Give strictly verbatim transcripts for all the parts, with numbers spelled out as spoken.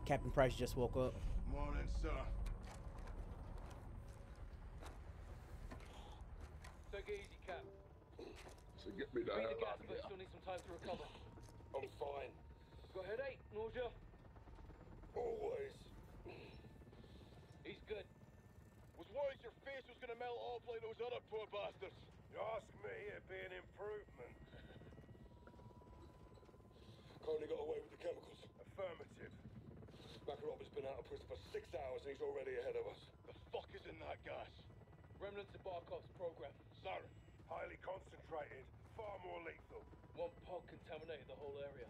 Captain Price just woke up. Morning, sir. Take it easy, Cap. So get me the Read hell the out gas, of but here. still need some time to recover. I'm fine. Got a headache? Nausea? Always. He's good. Was worried your face was gonna melt off like those other poor bastards. You ask me, it'd be an improvement. Coney got away with the chemicals. Affirmative. Makarov has been out of prison for six hours and he's already ahead of us. The fuck is in that gas? Remnants of Barkov's program. Sarin. Highly concentrated, far more lethal. One pod contaminated the whole area.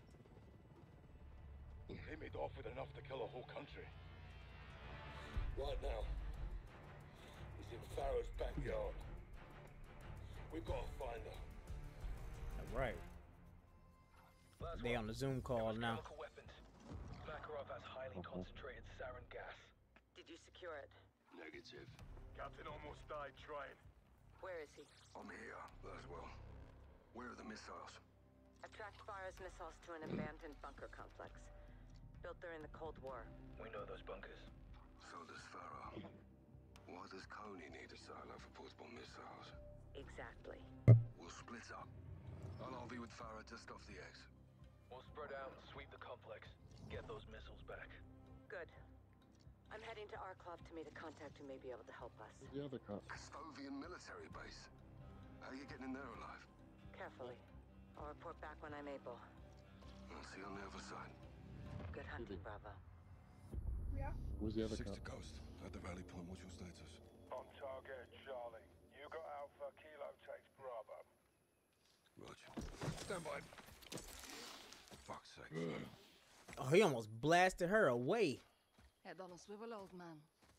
They made off with enough to kill a whole country. Right now, he's in Farrow's backyard. We've got to find her. All right. Last They one. on the Zoom call It was now. chemical weapons. Makarov has highly concentrated sarin gas. Did you secure it? Negative. Captain almost died trying. Where is he? I'm here, Laswell. Where are the missiles? I tracked Farah's missiles to an abandoned bunker complex. Built during the Cold War. We know those bunkers. So does Farrow. Why does Coney need a silo for portable missiles? Exactly. We'll split up. I'll R V with Farrow just off the X. We'll spread out and sweep the complex. Get those missiles back. Good. I'm heading to Arklov to meet a contact who may be able to help us. The other cop. Custovian military base. How are you getting in there alive? Carefully. I'll report back when I'm able. I'll see you on the other side. Good hunting, Bravo. Where's the other Six cop? to Coast. At the Valley Point, what's your status? On target, Charlie. You got Alpha, Kilo takes Bravo. Roger. Stand by. Fuck's sake. Oh, he almost blasted her away. Head on a swivel, old man.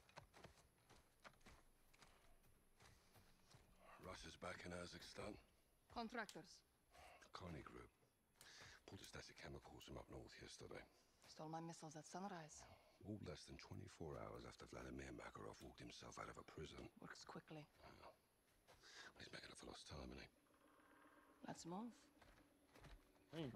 Russia's back in Kazakhstan. Contractors. Coney Group. Pulled a stash of chemicals from up north yesterday. Stole my missiles at sunrise. All less than twenty-four hours after Vladimir Makarov walked himself out of a prison. Works quickly. Well, he's making up for lost time, isn't he? Let's move. Damn.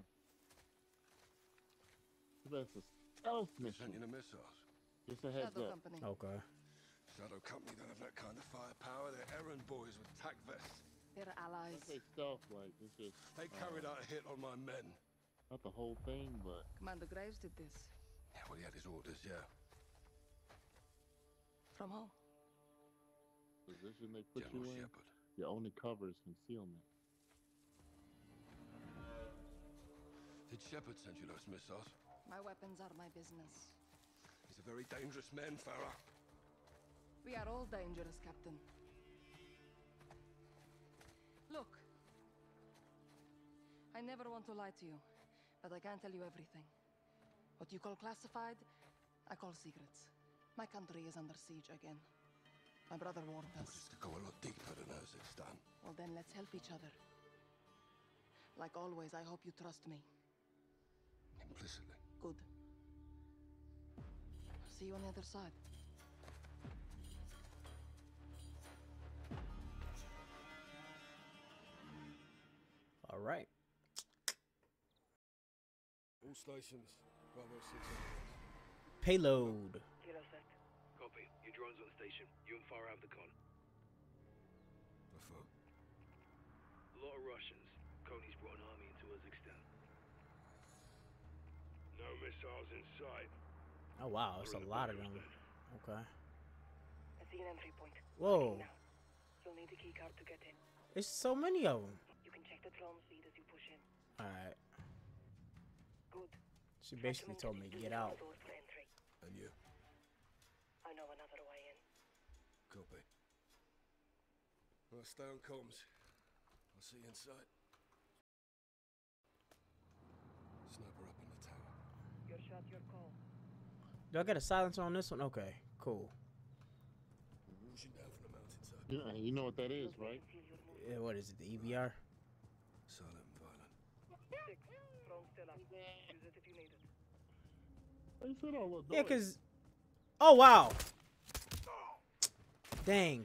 That's a stealth Sent mission. you the missiles. Just a heads Shadow up. Company. Okay. Shadow Company don't have that kind of firepower. They're errand boys with tack vests. They're allies. I say stealth like it's just They uh, carried out a hit on my men. not the whole thing, but Commander Graves did this. Yeah, well, he had his orders, yeah. From home. position they put General you in, Shepard. your only cover is concealment. Did Shepard send you those missiles? My weapons are my business. He's a very dangerous man, Farah. We are all dangerous, Captain. Look. I never want to lie to you, but I can't tell you everything. What you call classified, I call secrets. My country is under siege again. My brother warned Well, us. this could go a lot deeper than Kazakhstan. Well, then let's help each other. Like always, I hope you trust me. Implicitly. Good. See you on the other side. All right. All stations. Bravo six. Payload. Kilo set. Copy. Your drone's on the station. You and Farah have the con. The fuck? A lot of Russians. Coney's brought an army into Kazakhstan. No missiles in sight. Oh wow, it's a lot of them. Okay. I see an entry point. Whoa. Now. You'll need a key card to get in. It's so many of them. You can check the drone feed as you push in. All right. Good. She basically told me to get out. Doors for entry. And you? I know another way in. Copy. Well, stay on comms. I'll see you inside. Sniper up in the tower. Your shot, your call. Do I get a silencer on this one? Okay, cool. Rushing down from the mountainside. You know, you know what that is, right? Yeah, what is it? The E V R? Silent and violent. Six. Drone still up. Use it if you need it. They said all the Yeah, cause. Oh wow. Dang.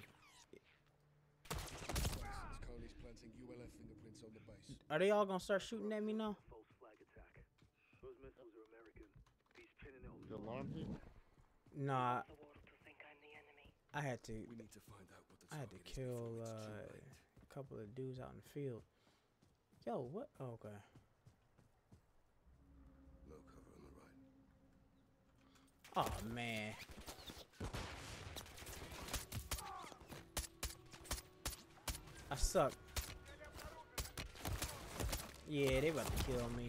Since Coney's planting U L F fingerprints on the base. Are they all gonna start shooting at me now? False flag attack. Those missiles are American. He's pinning it on The alarm around here? Nah, The world to think I'm the enemy. I had to. We need to find out what the I had to target is before kill it's uh, too late. a couple of dudes out in the field. Yo, what? Oh, okay. Low cover on the right. Oh man. I suck. Yeah, they about to kill me.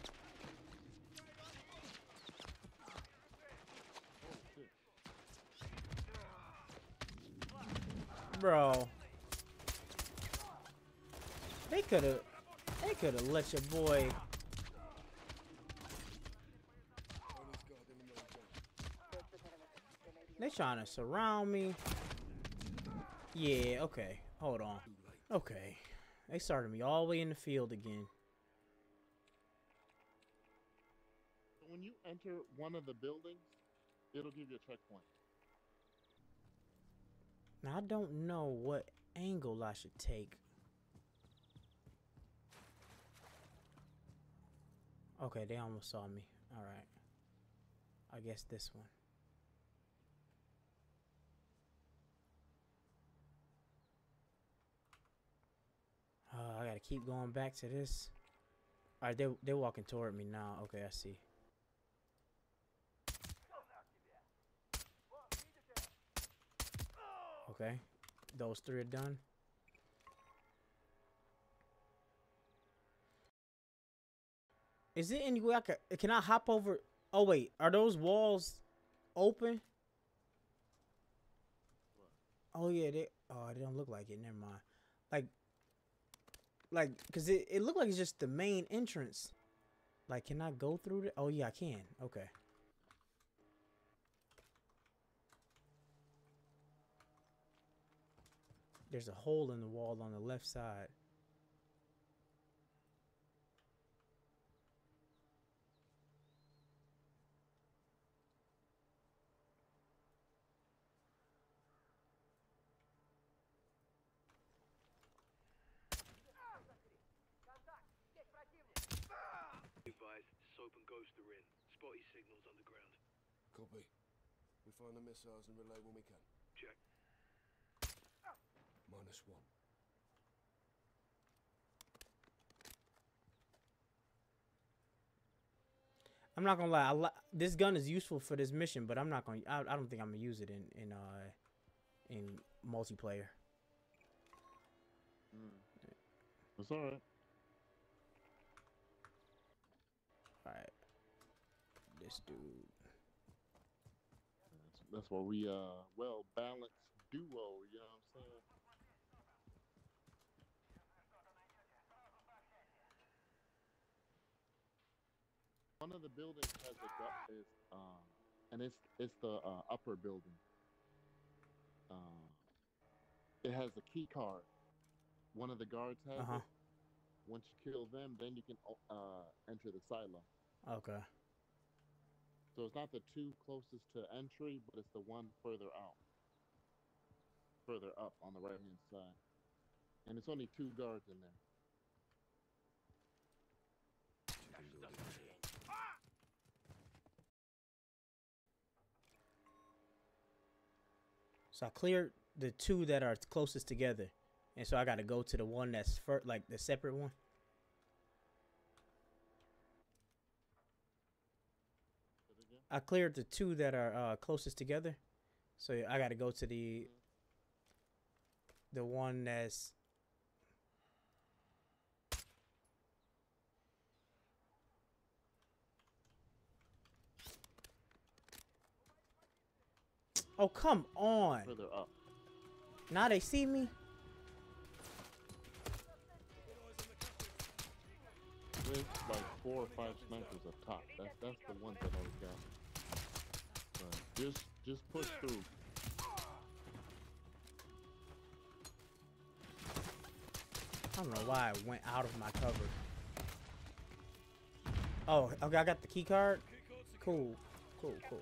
Bro. They could have they could have let your boy. They trying to surround me. Yeah, okay. Hold on. Okay. They started me all the way in the field again. When you enter one of the buildings, it'll give you a checkpoint. Now I don't know what angle I should take. Okay, they almost saw me. Alright. I guess this one. Uh, I gotta keep going back to this. Alright, they, they're walking toward me now. Okay, I see. Okay. Those three are done. Is there any way I can... Can I hop over... Oh, wait. Are those walls open? Oh, yeah. They... Oh, they don't look like it. Never mind. Like... Like... Because it, it looked like it's just the main entrance. Like, can I go through it? Oh, yeah, I can. Okay. There's a hole in the wall on the left side. Advised, Soap and Ghost are in. Spotty signals underground. Copy. We find the missiles and relay when we can. Check. Minus one. I'm not gonna lie. I li this gun is useful for this mission, but I'm not gonna. I, I don't think I'm gonna use it in in uh in multiplayer. Mm. It's all right. All right. This dude. That's, that's why we uh well balanced duo. You know what I'm saying? One of the buildings has a gu- is uh, and it's it's the uh, upper building. Uh, it has a key card. One of the guards has Uh-huh. it. Once you kill them, then you can uh, enter the silo. Okay. So it's not the two closest to entry, but it's the one further out, further up on the right hand side. And it's only two guards in there. So I cleared the two that are closest together, and so I got to go to the one that's fir like the separate one. I cleared the two that are uh, closest together, so I got to go to the the one that's. Oh, come on. Further up. Now they see me. There's like four or five snipers up top. That's that's the one that I got. But just just push through. I don't know why I went out of my cover. Oh, okay, I got the key card. Cool, cool, cool.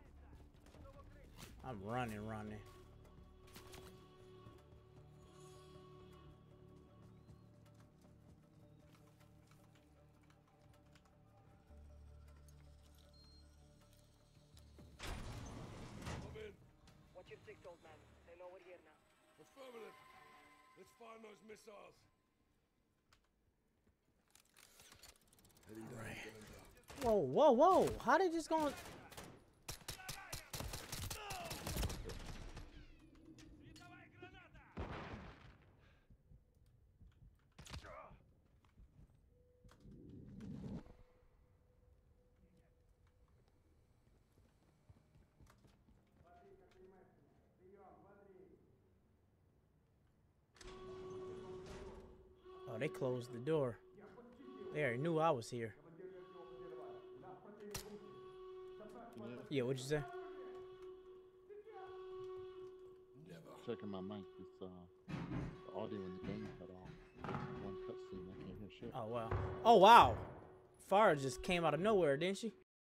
I'm running, running. east, old man. They know we're here now. Affirmative. Let's find those missiles. Heading down, Right. going down. Whoa, whoa, whoa! How they just going? Oh, they closed the door. They already knew I was here. Yeah, what'd you say? Checking my mic. It's uh, the audio in the game cut off. One cutscene, I can't hear shit. Oh wow. Oh wow. Farah just came out of nowhere, didn't she?